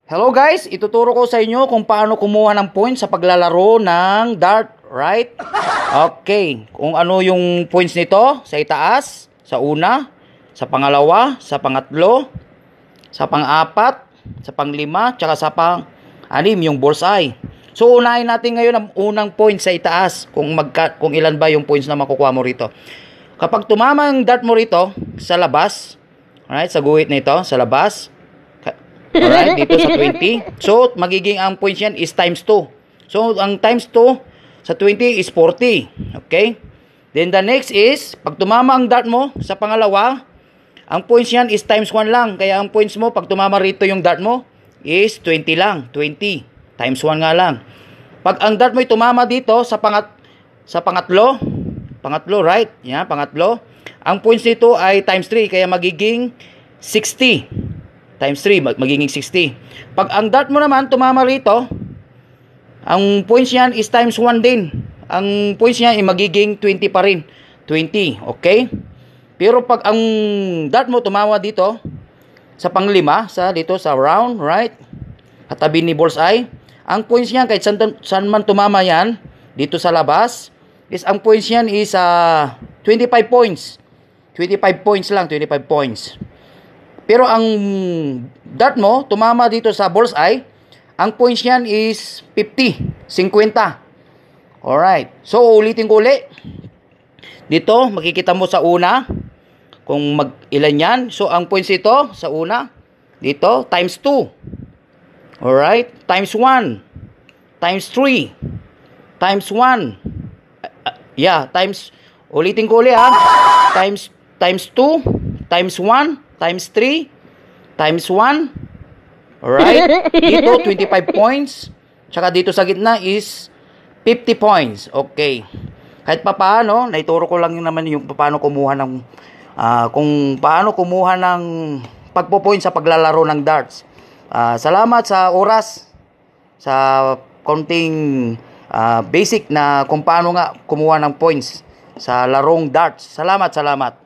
Hello guys, ituturo ko sa inyo kung paano kumuha ng points sa paglalaro ng dart, right? Okay, kung ano yung points nito sa itaas, sa una, sa pangalawa, sa pangatlo, sa pang-apat, sa pang-lima, tsaka sa pang-anim yung bullseye. So unahin natin ngayon ang unang point sa itaas, kung ilan ba yung points na makukuha mo rito. Kapag tumama ang dart mo rito sa labas, right, sa guhit nito, sa labas, alright, dito sa 20. So, magiging ang points yan is times 2. So, ang times 2 sa 20 is 40. Okay? Then, the next is, pag tumama ang dart mo sa pangalawa, ang points yan is times 1 lang. Kaya ang points mo, pag tumama rito yung dart mo, is 20 lang. 20. Times 1 nga lang. Pag ang dart mo ay tumama dito sa pangatlo, right? Yan, pangatlo. Ang points nito ay times 3. Kaya magiging 60. Times 3, magiging 60. Pag ang dart mo naman tumama rito, ang points niyan is times 1 din. Ang points niya ay magiging 20 pa rin. 20, okay? Pero pag ang dart mo tumama dito, sa panglima, dito sa round, right? Katabi ni bullseye, ang points niya, kahit saan man tumama yan, dito sa labas, is ang points niyan is 25 points. 25 points lang, 25 points. Pero ang dart mo, tumama dito sa bullseye, ang points niyan is 50, 50. Alright. So, ulitin ko ulit. Dito, makikita mo sa una, kung ilan yan. So, ang points dito, sa una, dito, times 2. Alright. Times 1. Times 3. Times 1. Ulitin ko ulit ha. Times 2, times 1, times 3, times 1. Alright? Dito, 25 points. Tsaka dito sa gitna is 50 points. Okay. Kahit pa paano, naituro ko lang naman yung paano kumuha ng pagpo-point sa paglalaro ng darts. Salamat sa oras, sa konting basic na kung paano nga kumuha ng points sa larong darts. Salamat.